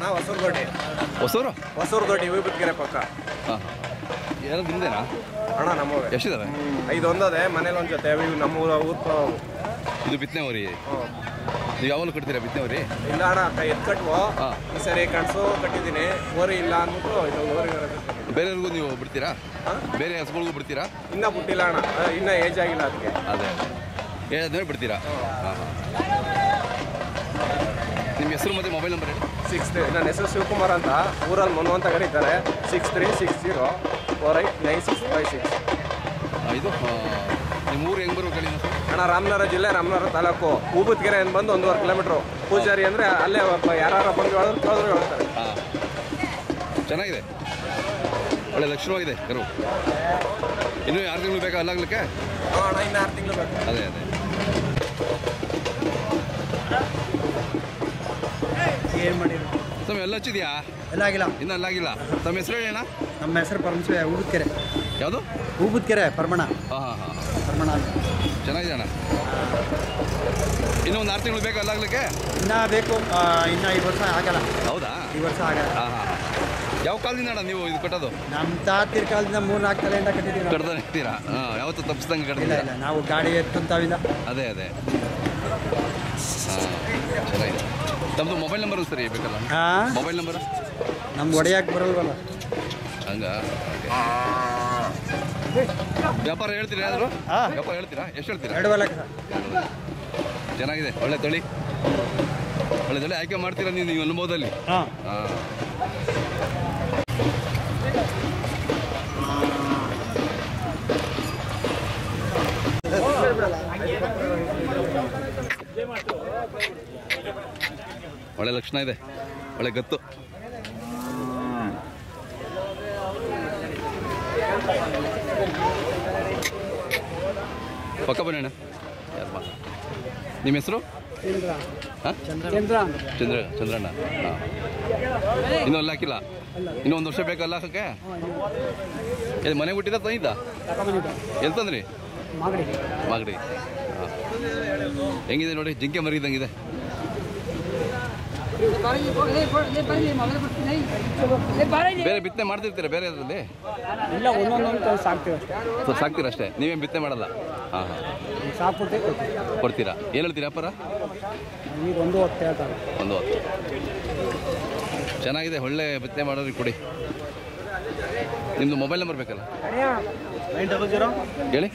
ಹೊಸೂರುದೊಡ್ಡಿ. ಹೊಸೂರುದೊಡ್ಡಿ ವಿಭೂತಿಗೆರೆ ಪಕ್ಕ. ಹಾಂ ಏನೋ ನಿಮ್ದೇನಾ ಅಣ್ಣ ನಮ್ಮವ್ರೆ. ಎಷ್ಟಿದಾವೆ? 5 ಒಂದದೆ, ಮನೇಲಿ ಒಂದು ಜೊತೆ. ಇವು ನಮ್ಮ ಊರು ಇದು ಬಿತ್ತನೆ ಹೋರಿ. ನೀವು ಯಾವಾಗಲೂ ಕಟ್ತೀರಾ ಬಿತ್ತನೆ ಹೋರಿ? ಇಲ್ಲ ಅಣ್ಣ, ಎತ್ತು ಕಟ್ಟುವ ಈ ಸರಿ ಕಣಸು ಕಟ್ಟಿದ್ದೀನಿ. ಓರಿ ಇಲ್ಲ ಅಂದ್ಬಿಟ್ಟು ಇದು ಓರಿ. ಬೇರೆಯವ್ರಿಗೂ ನೀವು ಬಿಡ್ತೀರಾ? ಬೇರೆ ಹಸುಗಳಿಗೂ ಬಿಡ್ತೀರಾ? ಇನ್ನೂ ಬಿಟ್ಟಿಲ್ಲ ಅಣ್ಣ, ಇನ್ನೂ ಏಜ್ ಆಗಿಲ್ಲ ಅದಕ್ಕೆ. ಅದೇ ಏನಾದ್ರೆ ಬಿಡ್ತೀರಾ? ಹಾಂ ಹಾಂ. ನಿಮ್ಮ ಹೆಸರು ಮತ್ತು ಮೊಬೈಲ್ ನಂಬರ್ ಹೇಳಿ. 63 ನನ್ನ ಹೆಸರು ಶಿವಕುಮಾರ್ ಅಂತ, ಊರಲ್ಲಿ ಮನು ಅಂತ ಕರೀತಾರೆ. 6360489656. ಇದು ನಿಮ್ಮ ಊರು ಹೆಂಗೆ ಬರೋ ಕಡೆ ಅಣ್ಣ? ರಾಮನಗರ ಜಿಲ್ಲೆ, ರಾಮನಗರ ತಾಲೂಕು. ವಿಭೂತಿಗೆರೆ ಅಂತ ಬಂದು 1.5 ಕಿಲೋಮೀಟ್ರು. ಪೂಜಾರಿ ಅಂದರೆ ಅಲ್ಲೇ ಯಾರು ಬಂದು ಕೇಳಿದ್ರು ಹೇಳ್ತಾರೆ. ಹಾಂ, ಚೆನ್ನಾಗಿದೆ, ಒಳ್ಳೆ ಲಕ್ಷಣವಾಗಿದೆ ಕರು. ಇನ್ನೂ 6 ತಿಂಗಳು ಬೇಕಾ ಅಲ್ಲಾಗ್ಲಿಕ್ಕೆ? ಅಣ್ಣ ಇನ್ನೂ 6 ತಿಂಗಳು ಬೇಕು. ಅದೇ ಏನು ಮಾಡಿದ್ರು ತಮ್ಮ ಎಲ್ಲ ಹಚ್ಚಿದ್ಯಾ? ಎಲ್ಲ ಆಗಿಲ್ಲ, ಇನ್ನೂ ಅಲ್ಲಾಗಿಲ್ಲ. ತಮ್ಮ ಹೆಸರು ಹೇಳೋಣ. ನಮ್ಮ ಹೆಸರು ಪರಮೇಶ್ವರ. ಹೂಬುದ್ಕೆರೆ. ಯಾವುದು? ಹೂಬುದ್ಕೆರೆ ಪರಮಣ. ಹಾಂ ಹಾಂ ಹಾಂ, ಪರಮಣ ಅಂತ. ಚೆನ್ನಾಗಿದೆ ಅಣ್ಣ. ಇನ್ನೂ ಒಂದು 6 ತಿಂಗಳು ಬೇಕಾ ಅಲ್ಲಾಗ್ಲಿಕ್ಕೆ? ಇನ್ನೂ ಬೇಕು, ಇನ್ನೂ ಈ ವರ್ಷ ಆಗಲ್ಲ. ಹೌದಾ? ಈ ವರ್ಷ ಆಗಲ್ಲ. ಹಾಂ ಹಾಂ ಹಾಂ. ಯಾವ ಕಾಲದಿಂದ ಅಣ್ಣ ನೀವು ಇದು ಕಟ್ಟೋದು? ನಮ್ಮ ತಾತಿರ ಕಾಲದಿಂದ 3-4 ತಲೆಯಿಂದ ಕಟ್ಟಿದ್ದೀವಿ. ಕಟ್ತಾನೆ ಇರ್ತೀರಾ? ಹಾಂ, ಯಾವತ್ತೂ ತಪ್ಪಿಸ್ದಂಗೆ ಇಲ್ಲ ಕಟ್ತೀರಾ? ಇಲ್ಲ, ನಾವು ಗಾಡಿ ಎತ್ತಂತಾವಿಲ್ಲ. ಅದೇ ಹಾಂ, ಚೆನ್ನಾಗಿದೆ. ತಮ್ಮದು ಮೊಬೈಲ್ ನಂಬರು ಸರಿ ಬೇಕಲ್ಲ? ಹಾಂ, ಮೊಬೈಲ್ ನಂಬರು ನಮ್ಗೆ ಹೊಡೆಯಕ್ಕೆ ಬರಲ್ವಲ್ಲ. ಹಂಗ ವ್ಯಾಪಾರ ಹೇಳ್ತೀರಾ? ಯಾರು ವ್ಯಾಪಾರ ಹೇಳ್ತೀರಾ? ಎಷ್ಟು ಹೇಳ್ತೀರಾ? 2 ಲಕ್ಷ. ಚೆನ್ನಾಗಿದೆ, ಒಳ್ಳೆ ತಳಿ ಆಯ್ಕೆ ಮಾಡ್ತೀರಾ ನೀವು ಅನುಭವದಲ್ಲಿ? ಹಾಂ, ಹಾಂ. ಒಳ್ಳೆ ಲಕ್ಷಣ ಇದೆ, ಒಳ್ಳೆ ಗತ್ತು. ಪಕ್ಕ ಬನ್ನಿ ಅಣ್ಣ. ನಿಮ್ಮ ಹೆಸರು? ಹಾಂ, ಚಂದ್ರಣ್ಣ. ಹಾಂ, ಇನ್ನೂ ಅಲ್ಲಿ ಹಾಕಿಲ್ಲ? ಇನ್ನೂ 1 ವರ್ಷ ಬೇಕಾ ಅಲ್ಲ ಹಾಕಕ್ಕೆ? ಮನೆ ಬಿಟ್ಟಿದ್ದ ತಂದಿದ್ದ? ಎಲ್ಲಿ ತಂದ್ರಿ? ಮಾಗಡಿ. ಹಾಂ, ಹೆಂಗಿದೆ ನೋಡಿ, ಜಿಂಕೆ ಮರಿದಂಗಿದೆ. ಬೇರೆ ಬಿತ್ತನೆ ಮಾಡ್ತಿರ್ತೀರಾ ಬೇರೆ ಅದರಲ್ಲಿ? ಇಲ್ಲ, ಒಂದೊಂದು ಸಾಕ್ತೀರಾ ಅಷ್ಟೇ, ನೀವೇನು ಬಿತ್ತನೆ ಮಾಡಲ್ಲ? ಹಾಂ ಹಾಂ, ಕೊಡ್ತೀರಾ? ಏನು ಹೇಳ್ತೀರಾ ಅಪ್ಪರ? 1 ಹೊತ್ತು ಹೇಳ್ತಾರೆ. 1 ಹೊತ್ತು. ಚೆನ್ನಾಗಿದೆ, ಒಳ್ಳೆ ಬಿತ್ತನೆ ಮಾಡೋರಿಗೆ ಕೊಡಿ. ನಿಮ್ಮದು ಮೊಬೈಲ್ ನಂಬರ್ ಬೇಕಲ್ಲ? 900 ಹೇಳಿ.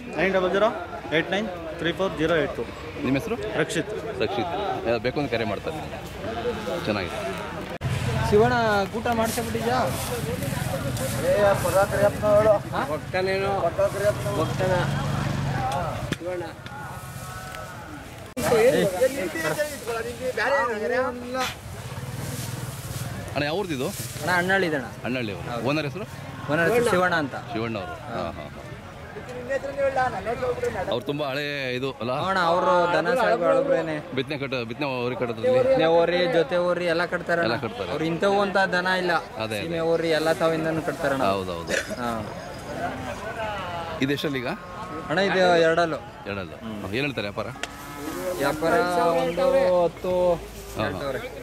90893408. ನಿಮ್ಮ ಹೆಸರು? ರಕ್ಷಿತ್. ಬೇಕು ಅಂತ ಕರೆ ಮಾಡ್ತಾರೆ. ಚೆನ್ನಾಗಿದೆ. ಶಿವಣ್ಣ ಊಟ ಮಾಡಿಸ್ಬಿಟ್ಟಿದ್ಯಾ? ಅಣ್ಣ ಯಾವ್ದು? ಅಣ್ಣ ಅಣ್ಣಳ್ಳಿದಣ್ಣ. ಅಣ್ಣಳ್ಳಿ ಅವರು. ಓನರ್ ಹೆಸರು? ಶಿವಣ್ಣ ಅಂತ. ಶಿವಣ್ಣ ಅವರು. ಹಾಂ ಹಾಂ. ಅವ್ರು ತುಂಬ ಹಳೆ ಇದು ಅಲ್ಲ ಅವರು? ದನ ಸಾಹೇಬ್ರೇನೆ ಬಿತ್ತನೆ ಓರಿ ಕಟ್ಟೋದ್ರಲ್ಲಿ ಓರಿ ಜೊತೆ ಓರಿ ಎಲ್ಲ ಕಟ್ತಾರೆ. ಅವ್ರು ಇಂಥವು ಅಂತ ದನ ಇಲ್ಲ. ಅದೇ ಓರಿ ಎಲ್ಲ ತಾವಿಂದನೂ ಕಟ್ತಾರ. ಹೌದೌದು. ಇದು ಎಷ್ಟಲ್ಲಿ ಈಗ ಅಣ್ಣ? ಇದು 2 ಏನು ಹೇಳ್ತಾರೆ ವ್ಯಾಪಾರ? 10 ಹಾಂ.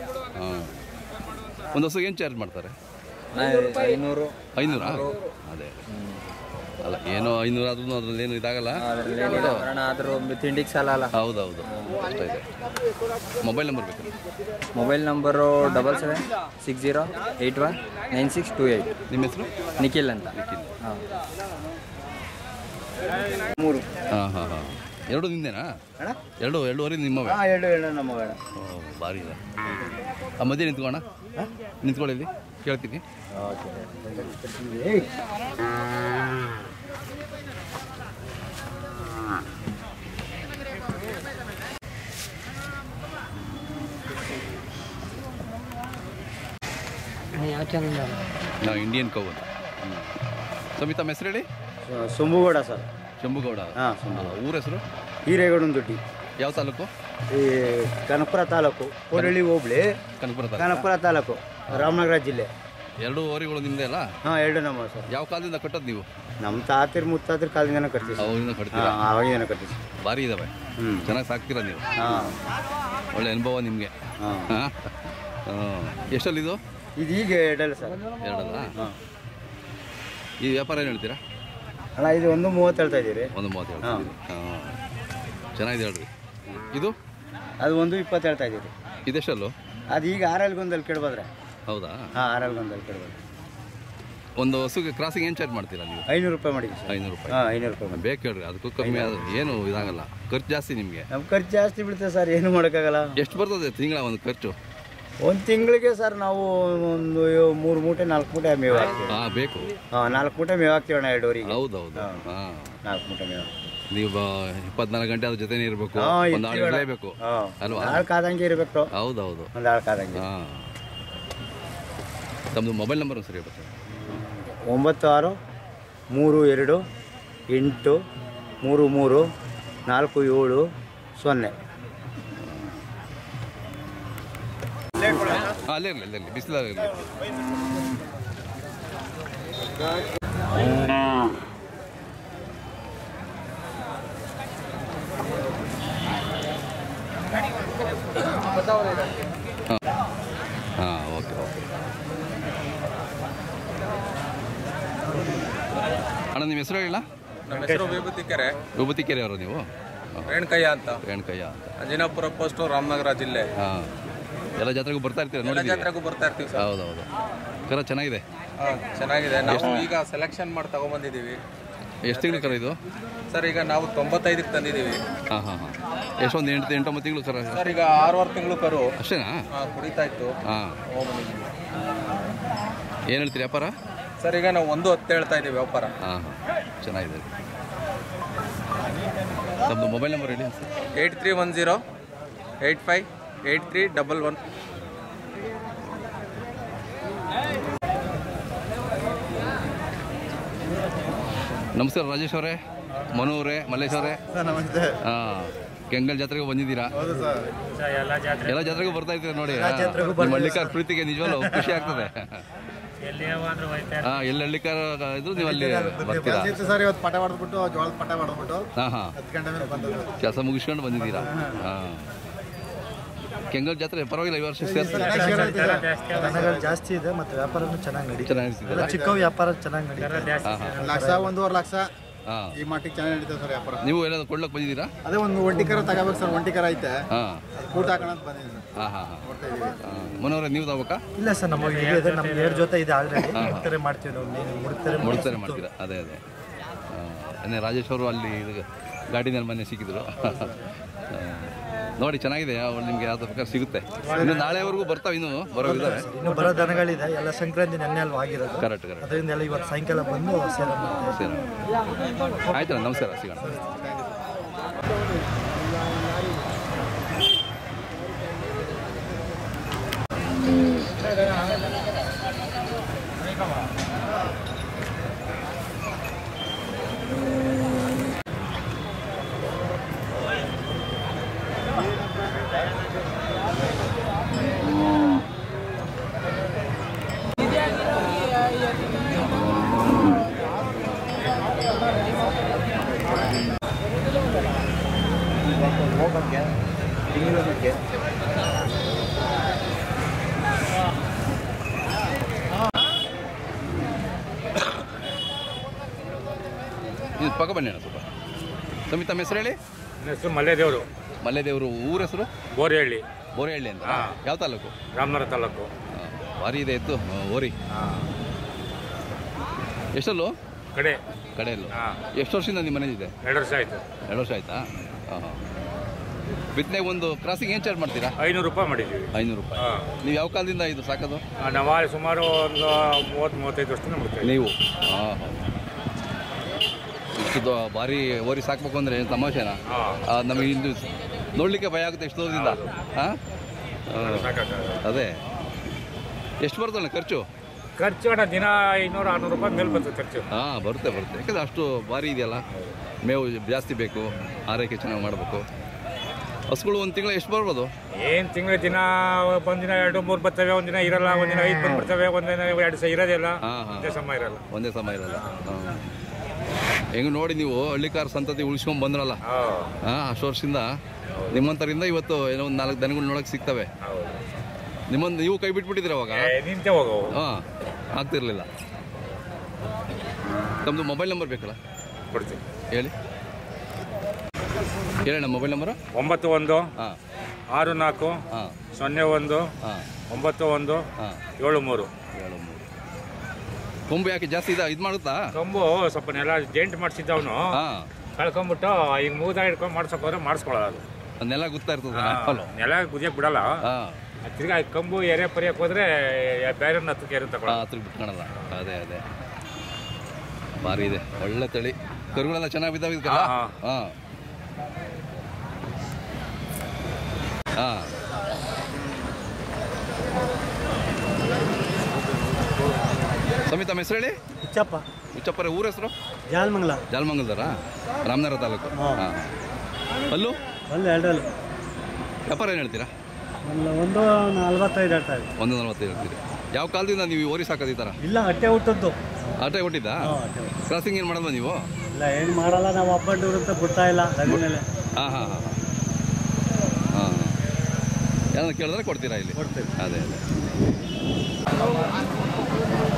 ಒಂದು ಹಸು ಏನು ಚಾರ್ಜ್ ಮಾಡ್ತಾರೆ? 500. ಅದೇ ಅಲ್ಲ, ಏನೋ 500 ಆದ್ರೂ ಅದ್ರಲ್ಲಿ ಏನು ಇದಾಗಲ್ಲ. ಆದ್ರೂ ತಿಂಡಿಗೆ ಸಾಲ ಅಲ್ಲ. ಹೌದೌದು, ಅಷ್ಟ ಇದೆ. ಮೊಬೈಲ್ ನಂಬರ್ ಬೇಕು? Mobile number 7760819628. ನಿಮ್ಮ ಹೆಸರು? ನಿಖಿಲ್ ಅಂತ. ಹಾಂ ಹಾಂ ಹಾಂ. 2 ನಿಂದೇನಾ? 2 ನಿಮ್ಮವೇ? 2 ನಮ್ಮವೇ. ಭಾರಿ ಇದೆ. ಆ ಮಧ್ಯೆ ನಿಂತ್ಕೋಣ, ನಿಂತ್ಕೊಳ್ಳಿ, ಇಲ್ಲಿ ಕೇಳ್ತೀನಿ. ನಾವು ಇಂಡಿಯನ್ ಕೌ ಅಂತ. ಸ್ವಾಮಿ ತಮ್ಮ ಹೆಸರು ಹೇಳಿ? ಸೊಂಬುಗೌಡ ಸರ್. ಶಂಭುಗೌಡ. ಹಾಂ, ಊರ ಹೆಸರು? ಹಿರೇಗೌಡನದೊಡ್ಡಿ. ಯಾವ ತಾಲೂಕು? ಈ ಕನಕಪುರ ತಾಲೂಕು, ಕೋಡಳ್ಳಿ ಹೋಬಳಿ, ಕನಕಪುರ ತಾಲೂಕು, ರಾಮನಗರ ಜಿಲ್ಲೆ. 2 ಓರಿಗಳು ನಿಮ್ಮದೇ ಅಲ್ಲ? ಹಾಂ, 2 ನಮ್ಮ ಸರ್. ಯಾವ ಕಾಲದಿಂದ ಕಟ್ಟೋದು ನೀವು? ನಮ್ಮ ತಾತಿರ ಮುತ್ತಾದ್ರ ಕಾಲದಿಂದನೇ ಕಟ್ತೀವಿ. ಅವಾಗಿಂದ ಕಟ್ತೀರಾ? ಅವಾಗಿಂದನೇ ಕಟ್ತೀವಿ. ಭಾರಿ ಇದಾವೆ. ಚೆನ್ನಾಗಿ ಸಾಕ್ತೀರಾ ನೀವು? ಹಾಂ, ಒಳ್ಳೆ ಅನುಭವ ನಿಮಗೆ. ಹಾಂ. ಎಷ್ಟಲ್ಲಿದು? ಇದು ಈಗ ಎರಡಲ್ಲ ಸರ್. ಎರಡಲ್ಲ? ಈ ವ್ಯಾಪಾರ ಏನು ಹೇಳ್ತೀರಾ ಅಣ್ಣ? ಇದು 1.30 ಹೇಳ್ತಾ ಇದ್ದೀರಿ. 1.30 ಹೇಳ್ತೀರಿ. ಹಾಂ, ಚೆನ್ನಾಗಿದೆ ಹೇಳ್ರಿ. ಇದು ಅದು 1.20 ಹೇಳ್ತಾ ಇದ್ದೀರಿ. ಇದೆಷ್ಟಲ್ಲು? ಅದು ಈಗ 6 ಗೊಂದಲ್ಲಿ ಕೆಡಬೋದ್ರೆ. ಹೌದಾ? ಹಾಂ, 6 ಗೊಂದಲ್ಲಿ ಕೆಡಬೋದು. ಒಂದು ಹಸುಗೆ ಕ್ರಾಸಿಂಗ್ ಏನು ಚಾರ್ಜ್ ಮಾಡ್ತೀರಾ ನೀವು? 500 ರೂಪಾಯಿ ಮಾಡಿದ್ವಿ ಸರ್. 500 ರೂಪಾಯಿ? ಹಾಂ, 500 ರೂಪಾಯಿ ಬೇಕು ಹೇಳ್ರಿ, ಅದಕ್ಕೂ ಕಮ್ಮಿ ಏನು ಇದಾಗಲ್ಲ. ಖರ್ಚು ಜಾಸ್ತಿ ನಿಮಗೆ? ನಮ್ಮ ಖರ್ಚು ಜಾಸ್ತಿ ಬೀಳುತ್ತೆ ಸರ್, ಏನು ಮಾಡೋಕ್ಕಾಗಲ್ಲ. ಎಷ್ಟು ಬರ್ತದೆ ತಿಂಗಳ ಒಂದು ಖರ್ಚು? ಒಂದು ತಿಂಗಳಿಗೆ ಸರ್ ನಾವು ಒಂದು 3 ಮೂಟೆ 4 ಮೂಟೆ ಮೇವು ಹಾಕ್ತೀವಿ. ಹಾಂ, ಬೇಕು. ಹಾಂ, 4 ಮೂಟೆ ಮೇವು ಹಾಕ್ತೀವಿ ಅಣ್ಣ, 2 ಊರಿಗೆ. ಹೌದೌದು. ಹಾಂ, 4 ಮೂಟೆ ಮೇವು. ನೀವು 24 ಗಂಟೆ ಅದ್ರ ಜೊತೆನೇ ಇರಬೇಕು, ಒಂದು ಆಳು ಇರಲೇಬೇಕು ಅಲ್ವಾ? ಆಳು ಕಾದಂಗೆ ಇರಬೇಕು. ಹೌದೌದು, ಒಂದು ಆಳು ಕಾದಂಗೆ. ಹಾಂ. ತಮ್ಮದು ಮೊಬೈಲ್ ನಂಬರ್ ಸರಿ ಹೇಳ್ಬೇಕು. 96 32 8 33 47 0. ಅಲ್ಲೇ ಇರಲಿ, ಅಲ್ಲೇ ಬಿಸಿಲಲ್ಲಿ ಇರಲಿ. ಹಾಂ, ಓಕೆ ಓಕೆ. ಅಣ್ಣ ನಿಮ್ಮ ಹೆಸರು ಹೇಳಿಲ್ಲ? ನಮ್ಮ ಹೆಸರು ವಿಭೂತಿ ಕೆರೆ. ವಿಭೂತಿ ಕೆರೆ ಅವರು ನೀವು? ರೇಣುಕಯ್ಯ ಅಂತ. ರೇಣುಕಯ್ಯ ಅಂತ. ಅಂಜನಾಪುರ ಪೋಸ್ಟು, ರಾಮನಗರ ಜಿಲ್ಲೆ. ಹಾಂ, ಎಲ್ಲ ಜಾತ್ರೆಗೂ ಬರ್ತಾ ಇರ್ತೀರ? ನೋಡಿ, ಜಾತ್ರೆಗೂ ಬರ್ತಾ ಇರ್ತೀವಿ ಸರ್. ಹೌದೌದು. ಕರ ಚೆನ್ನಾಗಿದೆ. ಚೆನ್ನಾಗಿದೆ. ನಾವು ಈಗ ಸೆಲೆಕ್ಷನ್ ಮಾಡಿ ತಗೊಂಡ್ಬಂದಿದ್ದೀವಿ. ಎಷ್ಟು ತಿಂಗಳು ಕರ ಇದು ಸರ್? ಈಗ ನಾವು 95ಕ್ಕೆ ತಂದಿದ್ದೀವಿ. ಹಾಂ ಹಾಂ ಹಾಂ. ಎಷ್ಟೊಂದು 8-9 ತಿಂಗಳು ಕರ ಸರ್? ಈಗ 6 ತಿಂಗಳು ಕರು ಅಷ್ಟೇನಾ? ಕುಡಿತಾ ಇತ್ತು. ಹಾಂ. ಏನು ಹೇಳ್ತೀರಿ ವ್ಯಾಪಾರ? ಸರ್ ಈಗ ನಾವು 1.10 ಹೇಳ್ತಾ ಇದ್ದೀವಿ ವ್ಯಾಪಾರ. ಹಾಂ ಹಾಂ, ಚೆನ್ನಾಗಿದೆ. ನಮ್ಮದು ಮೊಬೈಲ್ ನಂಬರ್ ಹೇಳಿ. 8310 85 8311. ನಮಸ್ಕಾರ ರಾಜೇಶ್ ಅವರೇ, ಮನು ಅವರೇ, ಮಲ್ಲೇಶ್ ಅವರೇ. ನಮಸ್ತೆ. ಹಾಂ, ಕೆಂಗಲ್ ಜಾತ್ರೆಗೆ ಬಂದಿದ್ದೀರಾ? ಎಲ್ಲ ಜಾತ್ರೆಗೂ ಬರ್ತಾ ಇರ್ತೀರ ನೋಡಿ. ನಿಮ್ಮ ಹಳ್ಳಿಕಾರ ಪ್ರೀತಿಗೆ ನಿಜವಲ್ಲೂ ಖುಷಿ ಆಗ್ತದೆ. ಹಾಂ, ಎಲ್ಲಿ ಹಳ್ಳಿಕಾರ ಇದ್ರು ನೀವು ಅಲ್ಲಿ ಬರ್ತೀರಾ? ಸರ್, ಇವತ್ತು ಪಟ ಹೊಡೆದ್ಬಿಟ್ಟು ಜೋಳದ ಪಟ ಹೊಡೆದ್ಬಿಟ್ಟು ಹಾಂ ಹಾಂ, 10 ಗಂಟೆ ಮೇಲೆ ಬಂದದ್ದು. ಕೆಲಸ ಮುಗಿಸ್ಕೊಂಡು ಬಂದಿದ್ದೀರಾ? ಹಾಂ. ಕೆಂಗಲ್ ಜಾತ್ರೆ ಪರವಾಗಿಲ್ಲ, ಈ ವರ್ಷ ಸೇರ್ತಾರೆ? ದನಗಳು ಜಾಸ್ತಿ ಇದೆ ಮತ್ತು ವ್ಯಾಪಾರನೂ ಚೆನ್ನಾಗಿ ನಡೀತದೆ. ಚೆನ್ನಾಗಿರ್ತಿದ್ದೀರಾ? ಚಿಕ್ಕ ವ್ಯಾಪಾರ ಚೆನ್ನಾಗಿ ನಡೀತದೆ. ಹಾಂ ಹಾಂ. 1.5 ಲಕ್ಷ ಹಾಂ, ಈ ಮಟ್ಟಿಗೆ ಚೆನ್ನಾಗಿ ನಡೀತದೆ ಸರ್ ವ್ಯಾಪಾರ. ನೀವು ಎಲ್ಲಾದ್ರೂ ಕೊಳ್ಳೋಕೆ ಬಂದಿದ್ದೀರಾ? ಅದೇ ಒಂದು ಒಂಟಿಕರ ತಗೋಬೇಕು ಸರ್. ಒಂಟಿಕರ ಐತೆ, ಹಾಂ. ಊಟ ಹಾಕೋಣ ಅಂತ ಬಂದಿದ್ದೀನಿ ಸರ್. ಹಾಂ ಹಾಂ ಹಾಂ. ಮನೋಹರ ನೀವು ತಗೋಬೇಕಾ? ಇಲ್ಲ ಸರ್, ನಮಗೆ ಇದೆ, ನಮ್ಗೆ 2 ಜೊತೆ ಇದೆ ಆಲ್ರೆಡಿ. ಮುಡ್ತಾರೆ ಮಾಡ್ತೀವಿ ನಾವು, ಮುಡ್ತಾರೆ ಮಾಡ್ತೀರಾ? ಅದೇ ಅದೇ. ಅದೇ ರಾಜೇಶ್ ಅವರು ಅಲ್ಲಿ ಇದು ಗಾಡಿನಲ್ಲಿ ಮೊನ್ನೆ ಸಿಕ್ಕಿದ್ರು. ನೋಡಿ ಚೆನ್ನಾಗಿದೆ, ಅವ್ರು ನಿಮಗೆ ಯಾವ್ದು ಬೇಕಾದ್ರೆ ಸಿಗುತ್ತೆ. ಇನ್ನು ನಾಳೆವರೆಗೂ ಬರ್ತಾವೆ, ಇನ್ನೂ ಬರೋದಿದ್ದಾರೆ. ಇನ್ನು ಬರೋ ದನಗಳಿದೆ, ಎಲ್ಲ ಸಂಕ್ರಾಂತಿ ನೆನ್ನೆ ಅಲ್ವಾ ಆಗಿರೋದು. Correct correct. ಅದರಿಂದ ಎಲ್ಲ ಇವತ್ತು ಸಾಯಂಕಾಲ ಬಂದು ಸೇರೋಣ. ಆಯ್ತಲ್ಲ, ನಮಸ್ಕಾರ, ಸಿಗೋಣ. ಇದು ಪಕ್ಕ ಬನ್ನಿ ಅಣ್ಣ ಸ್ವಲ್ಪ. ತಮ್ಮ ತಮ್ಮ ಹೆಸರು ಹೇಳಿ. ಹೆಸರು ಮಲ್ಲೇದೇವರು. ಮಲ್ಲೇದೇವರು. ಊರ ಹೆಸರು? ಬೋರಿಹಳ್ಳಿ. ಬೋರಿಹಳ್ಳಿ ಅಂತ. ಯಾವ ತಾಲೂಕು? ರಾಮನಗರ ತಾಲೂಕು. ಭಾರಿ ಇದೆ ಎತ್ತು ಓರಿ. ಎಷ್ಟಲ್ಲೂ? ಕಡೆ ಕಡೆಯಲ್ಲೂ. ಎಷ್ಟು ವರ್ಷದಿಂದ ನಿಮ್ಮ ಮನೇಲಿದೆ? 2 ವರ್ಷ ಆಯಿತು. 2 ವರ್ಷ ಆಯ್ತಾ? ಹಾಂ ಹಾಂ. ಬಿತ್ತನೆ ಒಂದು ಕ್ರಾಸಿಂಗ್ ಏನು ಚಾರ್ಜ್ ಮಾಡ್ತೀರಾ? 500 ರೂಪಾಯಿ ಮಾಡಿದ್ದೀವಿ. 500 ರೂಪಾಯಿ. ನೀವು ಯಾವ ಕಾಲದಿಂದ ಇದು ಸಾಕೋದು? ನಾವು ಸುಮಾರು ಒಂದು 30-35 ವರ್ಷದಿಂದ ಮಾಡ್ತೀವಿ. ನೀವು? ಹಾಂ ಹಾಂ. ಇಷ್ಟು ಭಾರಿ ಓರಿ ಸಾಕ್ಬೇಕು ಅಂದರೆ ಏನು ತಮಾಷೆನಾ? ನಮಗೆ ಇದು ನೋಡಲಿಕ್ಕೆ ಭಯ ಆಗುತ್ತೆ ಎಷ್ಟು ದೂರದಿಂದ. ಹಾಂ, ಅದೇ. ಎಷ್ಟು ಬರ್ತಲ್ಲ ಖರ್ಚು? ಖರ್ಚು ಅಣ್ಣ ದಿನ 500-600 ರೂಪಾಯಿ ಮೇಲೆ ಬರ್ತದೆ ಖರ್ಚು. ಹಾಂ, ಬರುತ್ತೆ ಬರುತ್ತೆ. ಯಾಕಂದರೆ ಅಷ್ಟು ಭಾರಿ ಇದೆಯಲ್ಲ, ಮೇವು ಜಾಸ್ತಿ ಬೇಕು, ಆರೈಕೆ ಚೆನ್ನಾಗಿ ಮಾಡಬೇಕು. ಹಸುಗಳು ಒಂದು ತಿಂಗಳು ಎಷ್ಟು ಬರ್ಬೋದು? ಏನು ತಿಂಗಳ ದಿನ ಒಂದಿನ 2-3 ಬರ್ತವೆ, ಒಂದಿನ ಇರಲ್ಲ, ಒಂದಿನ 5 ಬಂದ್ಬಿಡ್ತವೆ, ಒಂದಿನ 2 ದಿವಸ ಇರೋದಿಲ್ಲ. ಒಂದೇ ಸಮಯ ಇರಲ್ಲ. ಒಂದೇ ಸಮಯ ಇರಲ್ಲ. ಹಾಂ, ಹೆಂಗೆ ನೋಡಿ ನೀವು ಹಳ್ಳಿಕಾರ ಸಂತತಿ ಉಳಿಸ್ಕೊಂಡು ಬಂದ್ರಲ್ಲ. ಹಾಂ, ಅಷ್ಟು ವರ್ಷದಿಂದ ನಿಮ್ಮಂಥರಿಂದ ಇವತ್ತು ಏನೋ ಒಂದು 4 ದನಗಳು ನೋಡೋಕೆ ಸಿಗ್ತವೆ. ನೀವು ಕೈ ಬಿಟ್ಬಿಟ್ಟಿದ್ದೀರ ಅವಾಗ? ನಿಂತೆ ಹೋಗವು. ಹಾಂ, ಆಗ್ತಿರ್ಲಿಲ್ಲ. ತಮ್ಮದು ಮೊಬೈಲ್ ನಂಬರ್ ಬೇಕಲ್ಲ? ಕೊಡ್ತೀನಿ ಹೇಳಿ ಹೇಳಣ್ಣ ಮೊಬೈಲ್ ನಂಬರು. 91 ಹಾಂ 64 ಹಾಂ 01 ಹಾಂ 91 ಹಾಂ 73. ಕೊಂಬು ಯಾಕೆ ಜಾಸ್ತಿ ಇದು ಮಾಡುತ್ತಾ? ಕಂಬು ಸ್ವಲ್ಪ ನೆಲ ಜೇಂಟ್ ಮಾಡಿಸಿದ್ದವನು ಹಾಂ, ಕಳ್ಕೊಂಬಿಟ್ಟು ಈಗ ಮೂದ ಹಿಡ್ಕೊಂಡು ಮಾಡ್ಸೋಕೆ ಹೋದ್ರೆ ಮಾಡಿಸ್ಕೊಳ್ಳೋದು. ನೆಲ ಗೊತ್ತಾ ಇರ್ತದೆ. ನೆಲ ಗುದಿಯಕ್ಕೆ ಬಿಡಲ್ಲ. ಹಾಂ, ತಿರ್ಗಾ ಕಂಬು ಎರೆ ಪರಿಯಕ್ಕೆ ಹೋದ್ರೆ ಬೇರೆ ಹತ್ತಕ್ಕೆ ಎರೆ ತಗೊಳ. ಹತ್ರ ಬಿಟ್ಕೊಳಲ್ಲ. ಅದೇ ಭಾರಿ ಇದೆ, ಒಳ್ಳೆ ತಳಿ. ಕರುಗಳೆಲ್ಲ ಚೆನ್ನಾಗಿ ಬಿದ್ದಾವಿದ್ದಲ್ಲ. ಹಾಂ ಹಾಂ ಸ್ವಾಮಿ, ತಮ್ಮ ಹೆಸರು ಹೇಳಿ. ಹುಚ್ಚಪ್ಪರ ಊರ ಹೆಸರು? ಜಾಲಮಂಗಲದಾರ, ರಾಮನಗರ ತಾಲೂಕು. ಹಾಂ, ಅಲ್ಲೂ ವ್ಯಾಪಾರ ಏನು ಹೇಳ್ತೀರಾ? 145 ಹೇಳ್ತಾರೆ. 145 ಹೇಳ್ತೀರಿ. ಯಾವ ಕಾಲದಿಂದ ನೀವು ಓರಿ ಸಾಕೋದು ಈ ಥರ? ಇಲ್ಲ, ಅಟ್ಟೆ ಹುಟ್ಟದ್ದು. ಆಟೆ ಹುಟ್ಟಿದ್ದಾ? ಕ್ರಾಸಿಂಗ್ ಏನು ಮಾಡಲ್ವ ನೀವು? ಇಲ್ಲ, ಏನು ಮಾಡಲ್ಲ. ನಾವು ಹಬ್ಬ ಅಂತ ಬಿಡ್ತಾ ಇಲ್ಲ ಮೇಲೆ. ಹಾಂ ಹಾಂ ಹಾಂ ಹಾಂ ಏನಾದ್ರು ಕೇಳಿದ್ರೆ ಕೊಡ್ತೀರಾ ಇಲ್ಲಿ? ಕೊಡ್ತೀವಿ. ಅದೇ